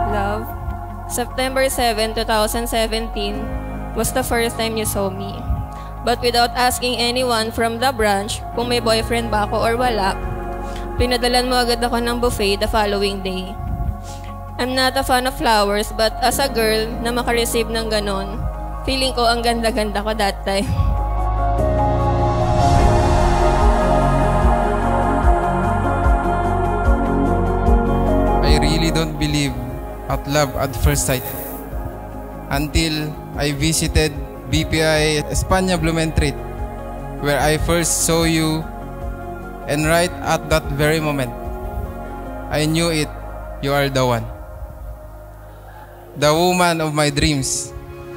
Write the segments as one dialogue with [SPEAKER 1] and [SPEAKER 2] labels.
[SPEAKER 1] Love, September 7, 2017 was the first time you saw me. But without asking anyone from the branch kung may boyfriend ba ako or wala, pinadalan mo agad ako ng buffet the following day. I'm not a fan of flowers, but as a girl na makareceive ng ganon, feeling ko ang ganda-ganda ko that time.
[SPEAKER 2] I really don't believe at love at first sight until I visited BPI España Blumentritt, where I first saw you, and right at that very moment, I knew it, you are the one. The woman of my dreams.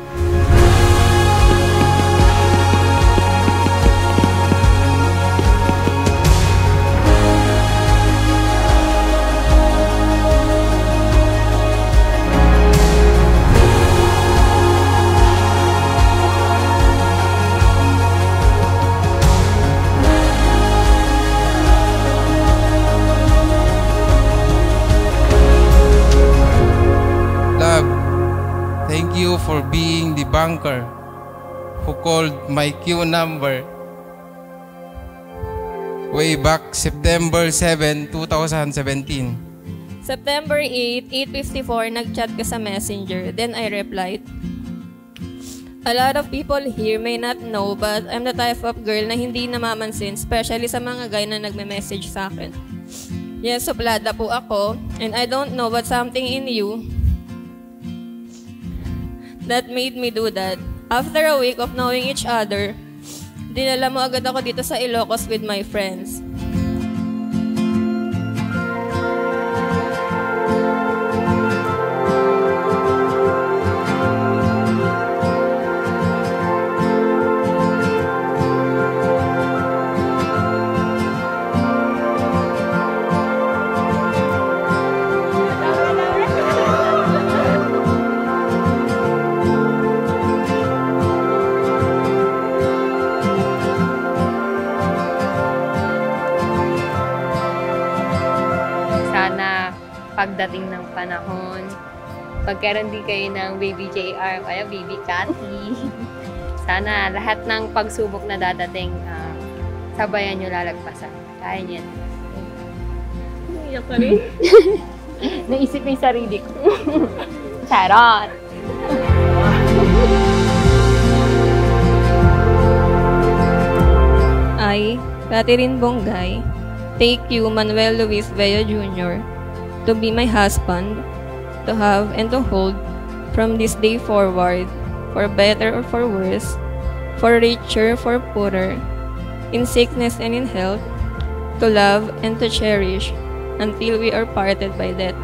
[SPEAKER 2] Thank you for being the banker who called my queue number way back September 7, 2017.
[SPEAKER 1] September 8, 8:54, nag-chat ka sa messenger. Then I replied. A lot of people here may not know, but I'm the type of girl na hindi namamansin, especially sa mga guy na nagme-message sa akin. Yes, suplada po ako, and I don't know but something in you that made me do that. After a week of knowing each other, dinala mo agad ako dito sa Ilocos with my friends.
[SPEAKER 3] Sana pagdating ng panahon, pagkaroon din kayo ng baby JR o kaya baby Kathy, sana lahat ng pagsubok na dadating, sabayan nyo lalagpasan. Kaya niyan.
[SPEAKER 1] Iyak ka rin.
[SPEAKER 3] Naisip yung sarili ko. Charot!
[SPEAKER 1] I, Catherine Bongay, take you, Manuel Luis Vella Jr., to be my husband, to have and to hold from this day forward, for better or for worse, for richer, for poorer, in sickness and in health, to love and to cherish, until we are parted by death.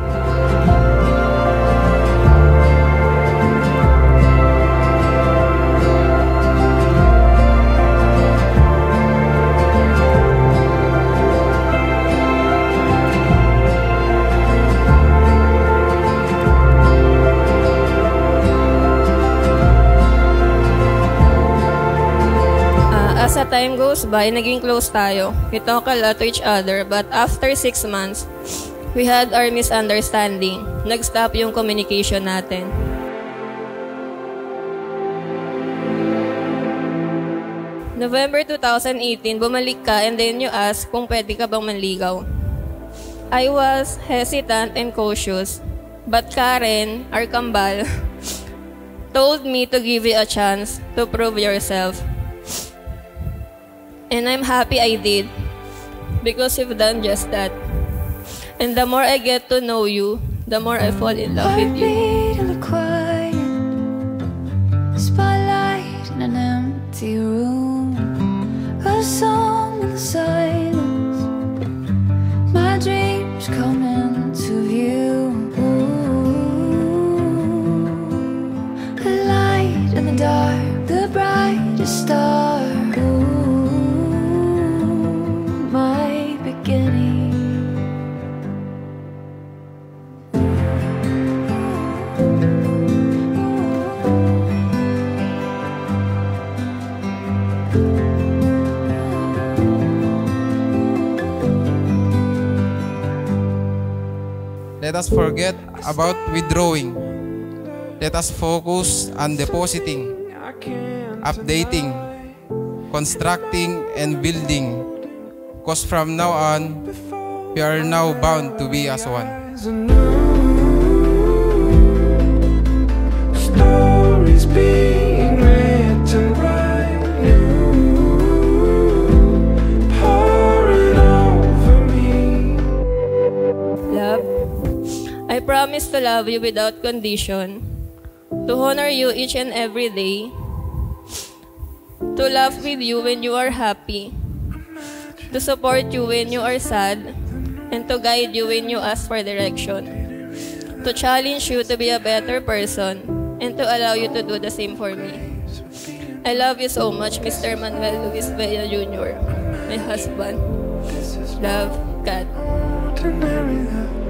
[SPEAKER 1] As the time goes by, naging close tayo. We talk a lot to each other, but after 6 months, we had our misunderstanding. Nag-stop yung communication natin. November 2018, bumalik ka and then you ask kung pwede ka bang manligaw. I was hesitant and cautious, but Karen, our kambal, told me to give you a chance to prove yourself. And I'm happy I did, because you've done just that. And the more I get to know you, the more I fall in love with you.
[SPEAKER 4] In the quiet, spotlight in an empty room, a song in the silence, my dreams come into view. A light in the dark, the brightest star. My beginning.
[SPEAKER 2] Let us forget about withdrawing. Let us focus on depositing, updating, constructing, and building. Because from now on, we are now bound to be as one.
[SPEAKER 5] Stories being written right new, pouring over me.
[SPEAKER 1] Love, I promise to love you without condition, to honor you each and every day, to laugh with you when you are happy, to support you when you are sad, and to guide you when you ask for direction, to challenge you to be a better person, and to allow you to do the same for me. I love you so much, Mr. Manuel Luis Villa Jr., my husband. Love, Kath.
[SPEAKER 5] To marry the